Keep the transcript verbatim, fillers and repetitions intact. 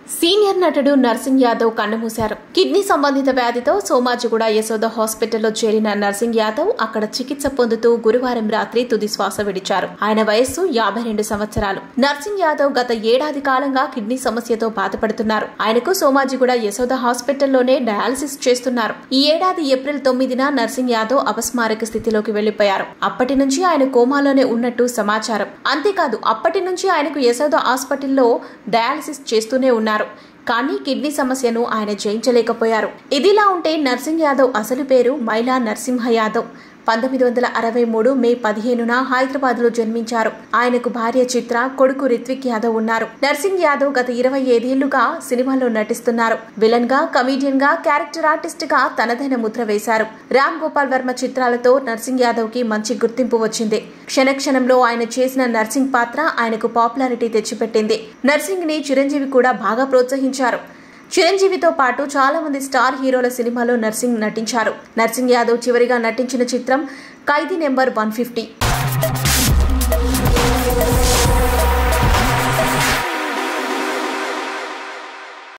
Senior నటుడు nursing Yadav కన్నుమూశారు. Kidney సంబంధిత వ్యాధితో సోమాజిగూడ యశోద హాస్పిటల్లో చేరిన నర్సింగ్ యాదవ్ అక్కడ చికిత్స పొందుతూ గురువారం రాత్రి తుది శ్వాస విడిచారు. ఆయన వయస్సు యాభై రెండు సంవత్సరాలు. నర్సింగ్ యాదవ్ గత ఏడాది కాలంగా కిడ్నీ సమస్యతో బాధపడుతున్నారు. ఆయనకు సోమాజిగూడ యశోద హాస్పిటల్లోనే డయాలసిస్ చేస్తున్నారు. ఈ ఏడాది ఏప్రిల్ తొమ్మిదిన నర్సింగ్ యాదవ్ అపస్మారక స్థితిలోకి వెళ్లిపోయారు. అప్పటి నుంచి ఆయన కోమాలోనే ఉన్నట్టు సమాచారం. అంతేకాదు అప్పటి నుంచి ఆయనకు యశోద హాస్పిటల్లో డయాలసిస్ చేస్తూనే ఉన్నారు. కానీ కిడ్నీ సమస్యను ఆయన జయించలేకపోయారు. ఇదిలా ఉంటే నర్సింగ్ యాదవ్ అసలు పేరు మైలా నరసింహ యాదవ్. పంతొమ్మిది వందల అరవై మూడు మే పదిహేనున హైదరాబాద్ లో జన్మించారు. ఆయనకు భార్య చిత్ర, కొడుకు రిత్విక్ యాదవ్ ఉన్నారు. నర్సింగ్ యాదవ్ గత ఇరవై ఐదేళ్లుగా సినిమాల్లో నటిస్తున్నారు. విలన్ గా, కమీడియన్ గా, క్యారెక్టర్ ఆర్టిస్ట్ గా తనదైన ముద్ర వేశారు. రామ్ గోపాల్ వర్మ చిత్రాలతో నర్సింగ్ యాదవ్ కి మంచి గుర్తింపు వచ్చింది. క్షణక్షణంలో ఆయన చేసిన నర్సింగ్ పాత్ర ఆయనకు పాపులారిటీ తెచ్చిపెట్టింది. నర్సింగ్ ని చిరంజీవి కూడా బాగా ప్రోత్సహించారు. చిరంజీవితో పాటు చాలా మంది స్టార్ హీరోల సినిమాలో నర్సింగ్ నటించారు. నర్సింగ్ యాదవ్ చివరిగా నటించిన చిత్రం ఖైదీ నెంబర్ వన్ ఫిఫ్టీ.